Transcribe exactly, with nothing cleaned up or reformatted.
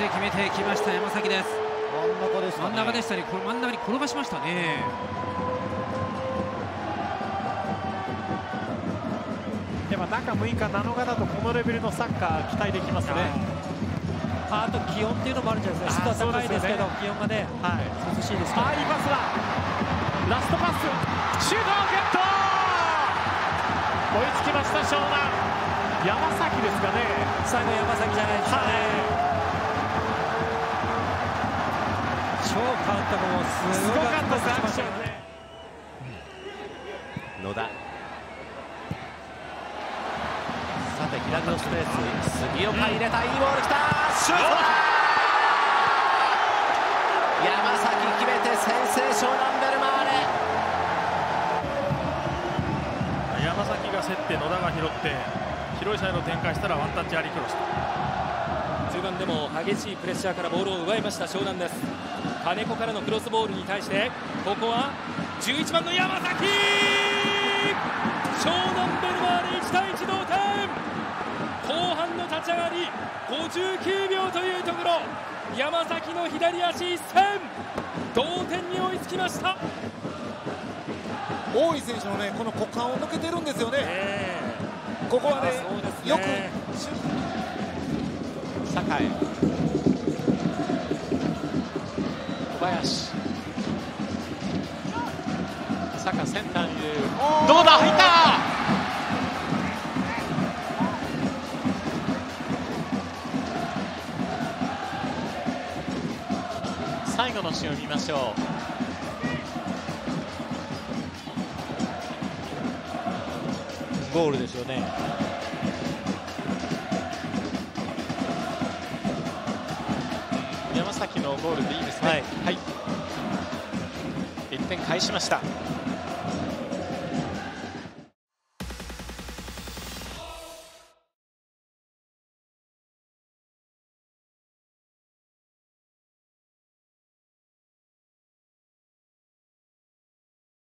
して決めてきました山崎です。 真ん中ですかね。 真ん中でしたね。これ真ん中に転がしましたね。 でも中むいかなのかだとこのレベルのサッカー期待できますね。 あと気温っていうのもあるんじゃないですか。湿度は高いですけど、気温がね、はい、涼しいですから。 あ、いいパスだ。ラストパス、シュートゲット。追いつきました湘南。山崎ですかね。 最後山崎じゃないですかね。張監督もすごかったですね。 野田。さて左のスペース、杉岡入れた、いいボールきた、シュートだ。山崎決めて先制、湘南ベルマーレ。 山崎が競って野田が拾って広いサイドを展開したらワンタッチありクロスと。 中盤でも激しいプレッシャーからボールを奪いました湘南です。金子からのクロスボールに対してここはじゅういちばんの山崎、湘南ベルマーレいちたいいち同点。後半の立ち上がりごじゅうきゅうびょうというところ、山崎の左足一閃、同点に追いつきました。 大井選手のね、この股間を抜けてるんですよね。 えー、 ここはね、 ねよく酒井、 小林、坂センターに入れる。どうだ、入った。最後のシーンを見ましょう。 ゴールですよね。 山崎のゴールでいいですね。はい、はい、いってん返しました。